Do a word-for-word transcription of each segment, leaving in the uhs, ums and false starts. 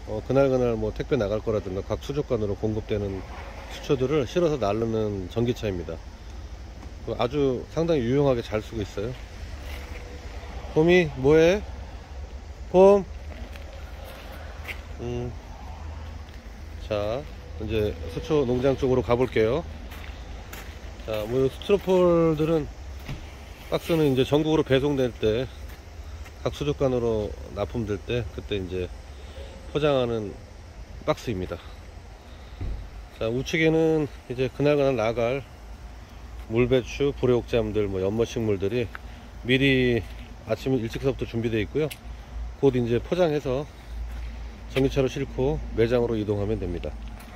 어, 그날그날 뭐 택배 나갈 거라든가 각 수족관으로 공급되는 수초들을 실어서 나르는 전기차입니다. 아주 상당히 유용하게 잘 쓰고 있어요. 봄이 뭐해? 봄? 음. 자, 이제 수초 농장 쪽으로 가볼게요. 자, 뭐 스티로폴들은 박스는 이제 전국으로 배송될 때 각 수족관으로 납품될 때 그때 이제 포장하는 박스입니다. 자, 우측에는 이제 그날그날 나갈 물배추, 불의옥잠들, 뭐 연못식물들이 미리 아침 일찍서부터 준비되어 있고요. 곧 이제 포장해서 전기차로 싣고 매장으로 이동하면 됩니다.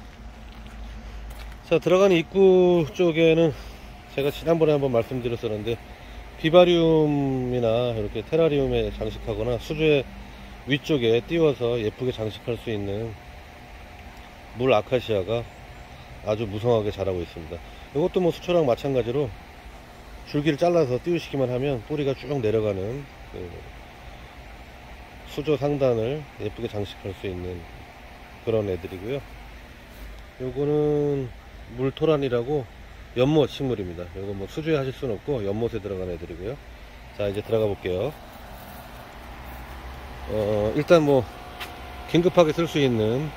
자, 들어가는 입구 쪽에는 제가 지난번에 한번 말씀드렸었는데 비바리움이나 이렇게 테라리움에 장식하거나 수조의 위쪽에 띄워서 예쁘게 장식할 수 있는 물 아카시아가 아주 무성하게 자라고 있습니다. 이것도 뭐 수초랑 마찬가지로 줄기를 잘라서 띄우시기만 하면 뿌리가 쭉 내려가는 그 수조 상단을 예쁘게 장식할 수 있는 그런 애들이고요. 요거는 물토란이라고 연못 식물입니다. 이거 뭐 수조에 하실 수는 없고 연못에 들어간 애들이고요. 자, 이제 들어가 볼게요. 어, 일단 뭐 긴급하게 쓸 수 있는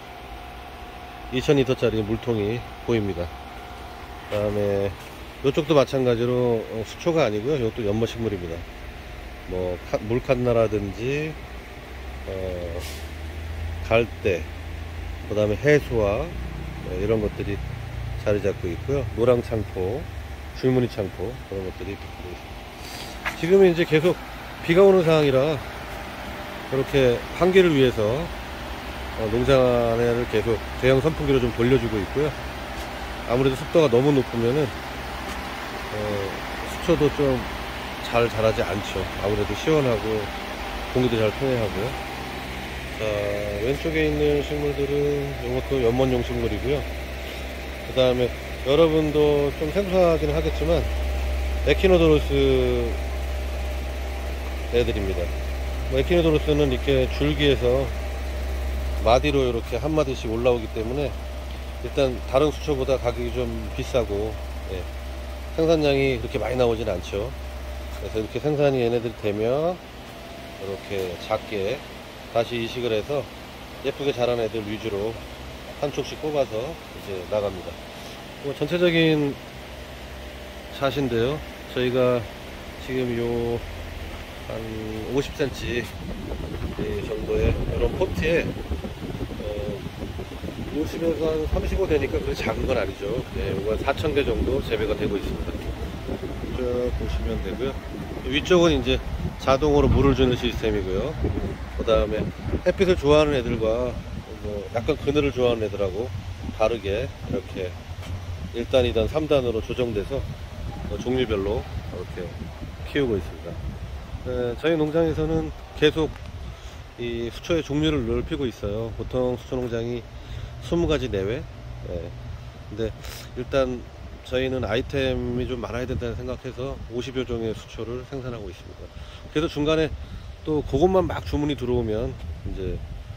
이천 리터짜리 물통이 보입니다. 그 다음에 이쪽도 마찬가지로 수초가 아니고요. 이것도 연못 식물입니다. 뭐 물칸나라든지 어, 갈대, 그 다음에 해수와 네, 이런 것들이 자리 잡고 있고요. 노랑창포, 줄무늬 창포 그런 것들이 있습니다. 지금은 이제 계속 비가 오는 상황이라 이렇게 환기를 위해서 어, 농장 안에를 계속 대형 선풍기로 좀 돌려주고 있고요. 아무래도 습도가 너무 높으면은 어, 수초도 좀 잘 자라지 않죠. 아무래도 시원하고 공기도 잘 통해하고요. 자, 왼쪽에 있는 식물들은 이것도 연못용 식물이고요. 그 다음에 여러분도 좀 생소하긴 하겠지만 에키노도로스 애들입니다. 뭐 에키노도로스는 이렇게 줄기에서 마디로 이렇게 한 마디씩 올라오기 때문에 일단 다른 수초보다 가격이 좀 비싸고 예, 생산량이 그렇게 많이 나오진 않죠. 그래서 이렇게 생산이 얘네들이 되면 이렇게 작게 다시 이식을 해서 예쁘게 자란 애들 위주로 한 촉씩 뽑아서 이제 나갑니다. 뭐 전체적인 샷인데요. 저희가 지금 요 한 오십 센티미터 정도의 이런 포트에 어, 오십에서 한 삼십오 되니까 그렇게 작은 건 아니죠. 네, 이거 한 사천 개 정도 재배가 되고 있습니다. 쭉 보시면 되고요. 위쪽은 이제 자동으로 물을 주는 시스템이고요. 그 다음에 햇빛을 좋아하는 애들과 뭐 약간 그늘을 좋아하는 애들하고 다르게 이렇게 일 단, 이 단, 삼 단으로 조정돼서 종류별로 이렇게 키우고 있습니다. 네, 저희 농장에서는 계속 이 수초의 종류를 넓히고 있어요. 보통 수초 농장이 스무 가지 내외. 네. 근데 일단 저희는 아이템이 좀 많아야 된다는 생각해서 오십여 종의 수초를 생산하고 있습니다. 그래서 중간에 또 그것만 막 주문이 들어오면 이제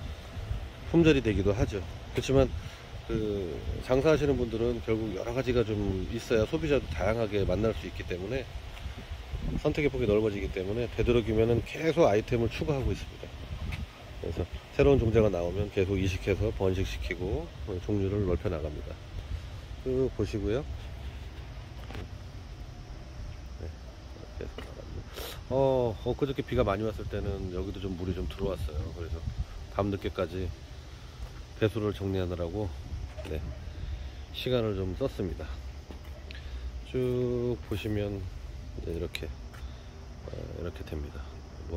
품절이 되기도 하죠. 그렇지만 그 장사하시는 분들은 결국 여러 가지가 좀 있어야 소비자도 다양하게 만날 수 있기 때문에 선택의 폭이 넓어지기 때문에 되도록이면은 계속 아이템을 추가하고 있습니다. 그래서 새로운 종자가 나오면 계속 이식해서 번식시키고 종류를 넓혀 나갑니다. 쭉 보시고요. 네, 계속 나갑니다. 어, 엊그저께 비가 많이 왔을 때는 여기도 좀 물이 좀 들어왔어요. 그래서 밤늦게까지 배수를 정리하느라고 네, 시간을 좀 썼습니다. 쭉 보시면 이렇게 어, 이렇게 됩니다. 뭐,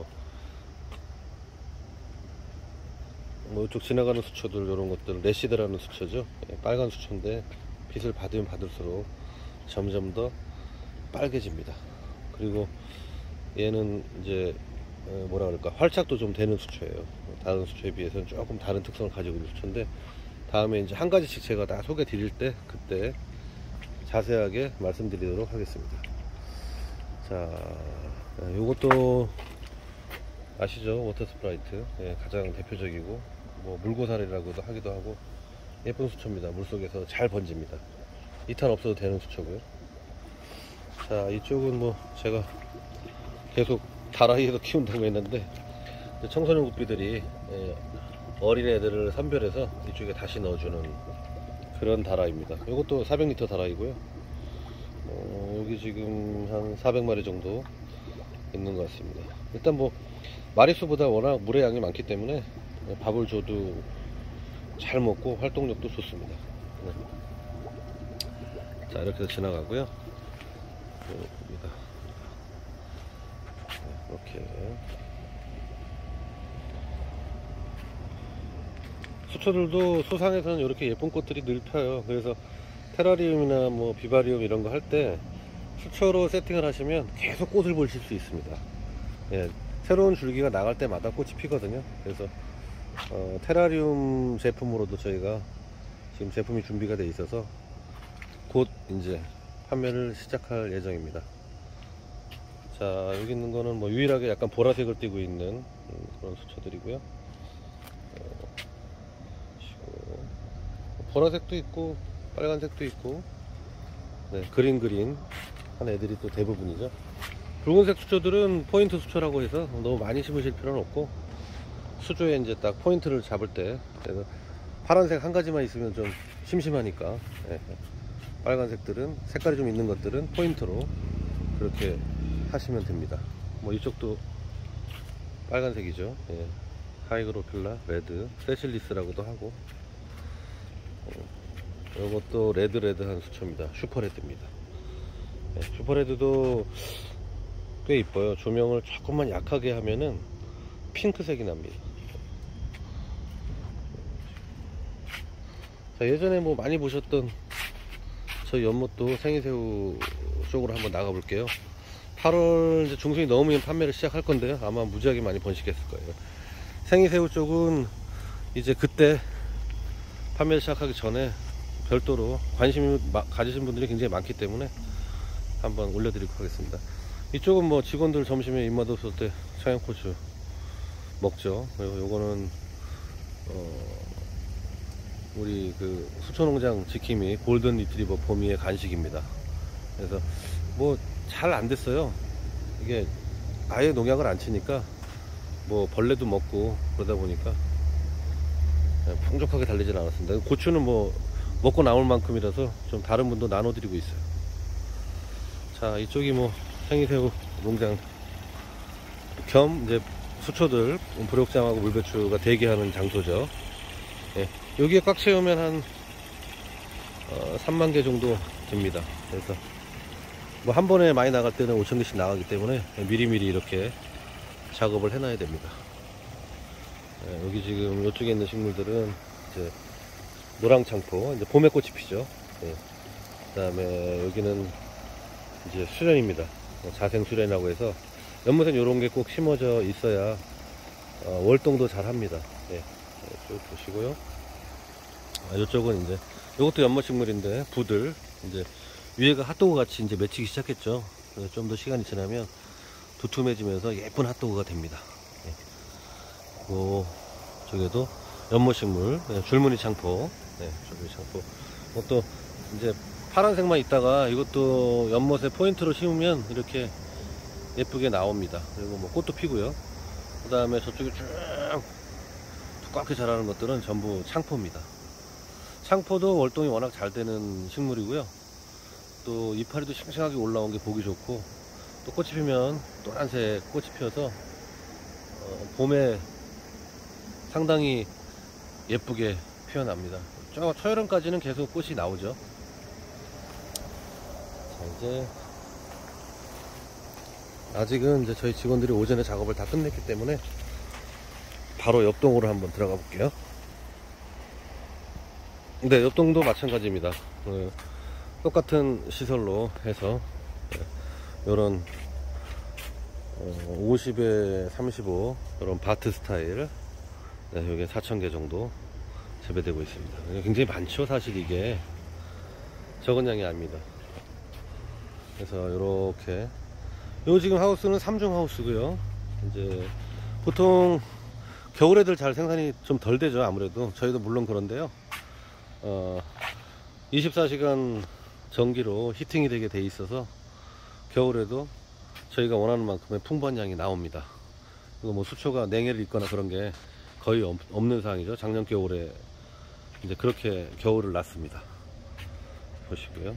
뭐 이쪽 지나가는 수초들 이런 것들 레시드라는 수초죠. 예, 빨간 수초인데 빛을 받으면 받을수록 점점 더 빨개집니다. 그리고 얘는 이제 어, 뭐라 그럴까 활착도 좀 되는 수초예요. 다른 수초에 비해서는 조금 다른 특성을 가지고 있는 수초인데 다음에 이제 한 가지씩 제가 다 소개 드릴 때 그때 자세하게 말씀드리도록 하겠습니다. 자, 요것도 아시죠? 워터 스프라이트. 예, 가장 대표적이고 뭐 물고사리라고도 하기도 하고 예쁜 수초입니다. 물속에서 잘 번집니다. 이 탄 없어도 되는 수초고요. 자, 이쪽은 뭐 제가 계속 다라이에서 키운다고 했는데 청소년 구피들이 어린 애들을 선별해서 이쪽에 다시 넣어주는 그런 다라입니다. 이것도 사백 리터 다라이고요. 어, 여기 지금 한 사백 마리 정도 있는 것 같습니다. 일단 뭐 마리수보다 워낙 물의 양이 많기 때문에 밥을 줘도 잘 먹고 활동력도 좋습니다. 네. 자, 이렇게 해서 지나가고요. 봅니다. 네, 이렇게 수초들도 수상에서는 이렇게 예쁜 꽃들이 늘 펴요. 그래서 테라리움이나 뭐 비바리움 이런 거 할 때 수초로 세팅을 하시면 계속 꽃을 보실 수 있습니다. 예, 새로운 줄기가 나갈 때마다 꽃이 피거든요. 그래서 어, 테라리움 제품으로도 저희가 지금 제품이 준비가 돼 있어서 곧 이제 판매를 시작할 예정입니다. 자, 여기 있는 거는 뭐 유일하게 약간 보라색을 띠고 있는 그런 수초들이고요. 어, 보라색도 있고 빨간색도 있고, 네, 그린 그린 한 애들이 또 대부분이죠. 붉은색 수초들은 포인트 수초라고 해서 너무 많이 심으실 필요는 없고, 수조에 이제 딱 포인트를 잡을 때, 그래서 파란색 한 가지만 있으면 좀 심심하니까, 네, 빨간색들은 색깔이 좀 있는 것들은 포인트로 그렇게 하시면 됩니다. 뭐 이쪽도 빨간색이죠. 예. 하이그로필라 레드 세실리스라고도 하고, 어, 이것도 레드레드한 수초입니다. 슈퍼레드입니다. 예, 슈퍼레드도 꽤 이뻐요. 조명을 조금만 약하게 하면은 핑크색이 납니다. 자, 예전에 뭐 많이 보셨던 저희 연못도 생이새우 쪽으로 한번 나가 볼게요. 팔월 이제 중순이 넘으면 판매를 시작할 건데요. 아마 무지하게 많이 번식했을 거예요. 생이새우 쪽은 이제 그때 판매를 시작하기 전에 별도로 관심 가지신 분들이 굉장히 많기 때문에 한번 올려드리도록 하겠습니다. 이쪽은 뭐 직원들 점심에 입맛 없을 때 청양고추 먹죠. 그리고 요거는 어 우리 그 수초농장 지킴이 골든 리트리버 보미의 간식입니다. 그래서 뭐 잘 안 됐어요. 이게 아예 농약을 안 치니까 뭐 벌레도 먹고 그러다 보니까 풍족하게 달리진 않았습니다. 고추는 뭐 먹고 나올 만큼이라서 좀 다른 분도 나눠드리고 있어요. 자, 이쪽이 뭐 생이새우 농장 겸 이제 수초들 불욕장하고 물배추가 대기하는 장소죠. 예, 여기에 꽉 채우면 한 어, 삼만 개 정도 됩니다. 그래서 뭐 한 번에 많이 나갈 때는 오천 개씩 나가기 때문에 미리미리 이렇게 작업을 해놔야 됩니다. 예, 여기 지금 이쪽에 있는 식물들은 이제 노랑창포, 이제 봄에 꽃이 피죠. 예, 그 다음에 여기는 이제 수련입니다. 자생 수련이라고 해서 연못엔 이런 게 꼭 심어져 있어야 어, 월동도 잘 합니다. 예, 쭉 보시고요. 아, 이쪽은 이제 이것도 연못 식물인데 부들 이제 위에가 핫도그 같이 이제 맺히기 시작했죠. 좀 더 시간이 지나면 두툼해지면서 예쁜 핫도그가 됩니다. 예. 그 저기도 연못식물 네, 줄무늬 창포, 네, 줄무늬 창포. 이것도 이제 파란색만 있다가 이것도 연못에 포인트로 심으면 이렇게 예쁘게 나옵니다. 그리고 뭐 꽃도 피고요. 그 다음에 저쪽에 쭉 두껍게 자라는 것들은 전부 창포입니다. 창포도 월동이 워낙 잘 되는 식물이고요. 또 이파리도 싱싱하게 올라온 게 보기 좋고, 또 꽃이 피면 노란색 꽃이 피어서 어, 봄에 상당히 예쁘게 피어납니다. 저 초여름까지는 계속 꽃이 나오죠. 자, 이제 아직은 이제 저희 직원들이 오전에 작업을 다 끝냈기 때문에 바로 옆동으로 한번 들어가 볼게요. 네, 옆동도 마찬가지입니다. 네, 똑같은 시설로 해서 이런 어, 오십에 삼십오 이런 바트 스타일, 네, 여기 사천 개 정도 재배되고 있습니다. 굉장히 많죠. 사실 이게 적은 양이 아닙니다. 그래서 이렇게 요 지금 하우스는 삼중 하우스고요. 이제 보통 겨울 애들 잘 생산이 좀 덜 되죠. 아무래도 저희도 물론 그런데요. 어, 이십사 시간 전기로 히팅이 되게 돼 있어서 겨울에도 저희가 원하는 만큼의 풍부한 양이 나옵니다. 이거 뭐 수초가 냉해를 입거나 그런 게 거의 없, 없는 상황이죠. 작년 겨울에 이제 그렇게 겨울을 났습니다. 보시고요.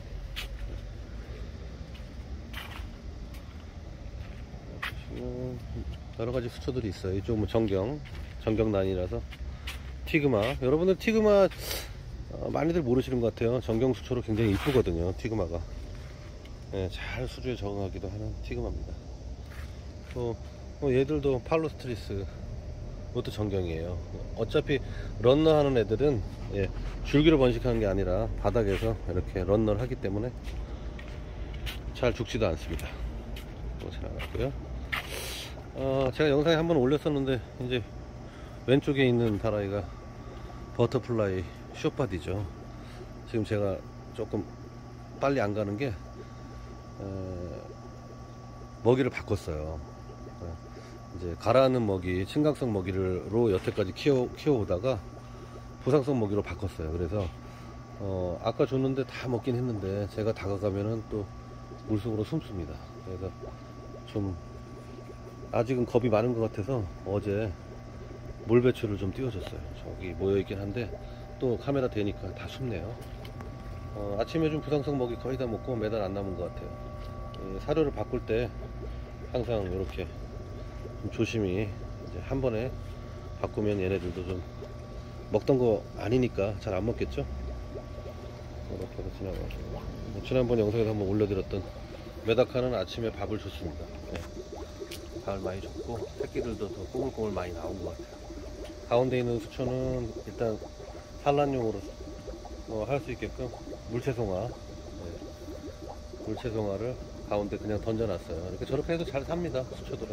보시면 여러 가지 수초들이 있어요. 이쪽 뭐 정경, 정경란이라서 티그마. 여러분들 티그마 어, 많이들 모르시는 것 같아요. 정경 수초로 굉장히 이쁘거든요. 티그마가. 네, 잘 수조에 적응하기도 하는 티그마입니다. 또 뭐 얘들도 팔로스트리스, 이것도 정경이에요. 어차피 런너 하는 애들은 예, 줄기로 번식하는 게 아니라 바닥에서 이렇게 런너를 하기 때문에 잘 죽지도 않습니다. 또 지나갔고요. 어, 제가 영상에 한번 올렸었는데 이제 왼쪽에 있는 다라이가 버터플라이 숏바디죠. 지금 제가 조금 빨리 안 가는 게 어, 먹이를 바꿨어요. 어, 이제 가라앉는 먹이, 친강성 먹이로 여태까지 키워, 키워오다가 부상성 먹이로 바꿨어요. 그래서 어, 아까 줬는데 다 먹긴 했는데 제가 다가가면은 또 물속으로 숨습니다. 그래서 좀 아직은 겁이 많은 것 같아서 어제 물 배출을 좀 띄워줬어요. 저기 모여있긴 한데 또 카메라 대니까 다 숨네요. 어, 아침에 좀 부상성 먹이 거의 다 먹고 매달 안 남은 것 같아요. 예, 사료를 바꿀 때 항상 이렇게 좀 조심히 이제 한 번에 바꾸면 얘네들도 좀 먹던 거 아니니까 잘 안 먹겠죠. 이렇게 해서 지나가고, 지난번 영상에서 한번 올려드렸던 메다카는 아침에 밥을 줬습니다. 네. 밥을 많이 줬고 새끼들도 더 꼬물꼬물 많이 나온 것 같아요. 가운데 있는 수초는 일단 산란용으로 어, 할 수 있게끔 물채송화, 네. 물채송화를 가운데 그냥 던져놨어요. 이렇게 저렇게 해도 잘 삽니다. 수초들은.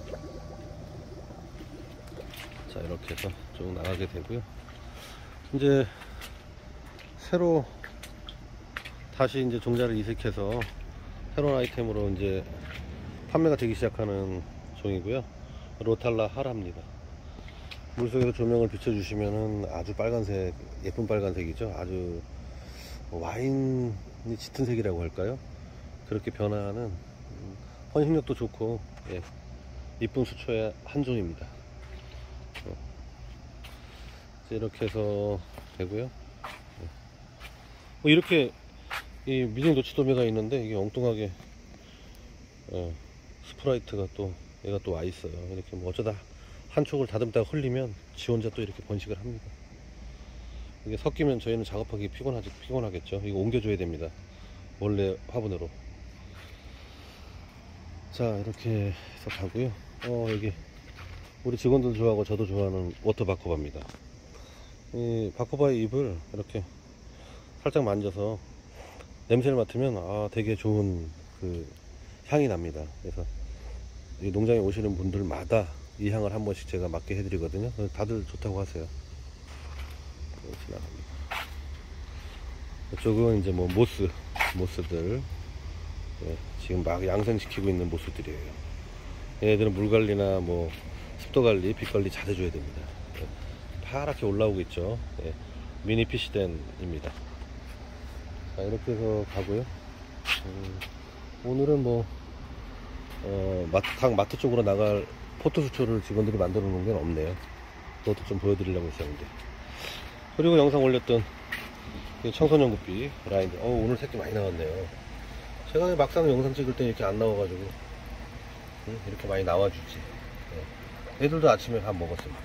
자, 이렇게 해서 쭉 나가게 되고요. 이제 새로 다시 이제 종자를 이식해서 새로운 아이템으로 이제 판매가 되기 시작하는 종이고요. 로탈라 하라입니다. 물속에서 조명을 비춰주시면은 아주 빨간색, 예쁜 빨간색이죠. 아주 와인이 짙은 색이라고 할까요? 그렇게 변화하는 헌신력도 좋고 예, 이쁜 수초의 한 종입니다. 이렇게 해서 되고요. 뭐 이렇게 이 미중 노치도매가 있는데 이게 엉뚱하게 어, 스프라이트가 또 얘가 또 와 있어요. 이렇게 뭐 어쩌다 한 촉을 다듬다가 흘리면 지 혼자 또 이렇게 번식을 합니다. 이게 섞이면 저희는 작업하기 피곤하지 피곤하겠죠. 이거 옮겨줘야 됩니다. 원래 화분으로. 자, 이렇게 해서 가고요. 어, 여기 우리 직원들 좋아하고 저도 좋아하는 워터 바코바입니다. 이 바코바의 잎을 이렇게 살짝 만져서 냄새를 맡으면 아 되게 좋은 그 향이 납니다. 그래서 이 농장에 오시는 분들마다 이 향을 한 번씩 제가 맡게 해드리거든요. 다들 좋다고 하세요. 지나갑니다. 이쪽은 이제 뭐 모스 모스들 예, 지금 막 양생시키고 있는 모스들이에요. 얘네들은 물 관리나 뭐 습도 관리, 빛 관리 잘 해줘야 됩니다. 예, 파랗게 올라오고 있죠. 예, 미니 피시댄입니다. 자, 이렇게 해서 가고요. 음, 오늘은 뭐 어, 마트, 각 마트 쪽으로 나갈 포토 수초를 직원들이 만들어 놓은 게 없네요. 그것도 좀 보여드리려고 했었는데. 그리고 영상 올렸던 청소년 구피 라인들. 어, 오늘 새끼 많이 나왔네요. 제가 막상 영상 찍을 때 이렇게 안 나와가지고 응? 이렇게 많이 나와주지. 네. 애들도 아침에 밥 먹었습니다.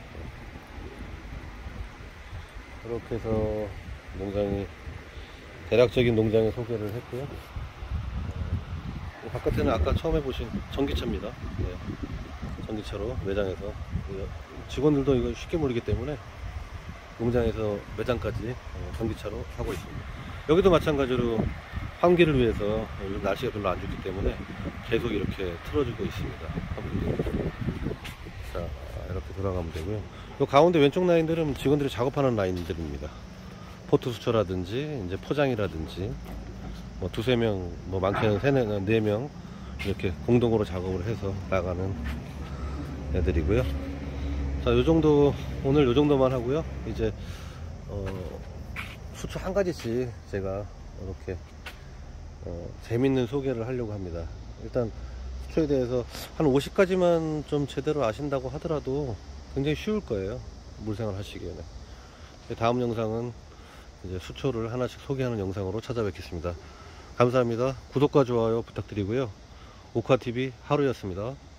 이렇게 해서 농장이 대략적인 농장의 소개를 했고요. 어, 바깥에는 아까 처음 해보신 전기차입니다. 네. 전기차로 매장에서 직원들도 이거 쉽게 모르기 때문에 농장에서 매장까지 전기차로 하고 있습니다. 여기도 마찬가지로 환기를 위해서 요즘 날씨가 별로 안 좋기 때문에 계속 이렇게 틀어주고 있습니다. 자, 이렇게 돌아가면 되고요. 이 가운데 왼쪽 라인들은 직원들이 작업하는 라인들입니다. 포트 수초라든지 이제 포장이라든지 뭐 두세 명, 뭐 많게는 세네, 네 명 이렇게 공동으로 작업을 해서 나가는 애들이고요. 자, 요 정도, 오늘 요 정도만 하고요. 이제, 어, 수초 한 가지씩 제가 이렇게, 어, 재밌는 소개를 하려고 합니다. 일단, 수초에 대해서 한 오십 가지만 좀 제대로 아신다고 하더라도 굉장히 쉬울 거예요. 물생활 하시기에는. 다음 영상은 이제 수초를 하나씩 소개하는 영상으로 찾아뵙겠습니다. 감사합니다. 구독과 좋아요 부탁드리고요. 오카티비 하루였습니다.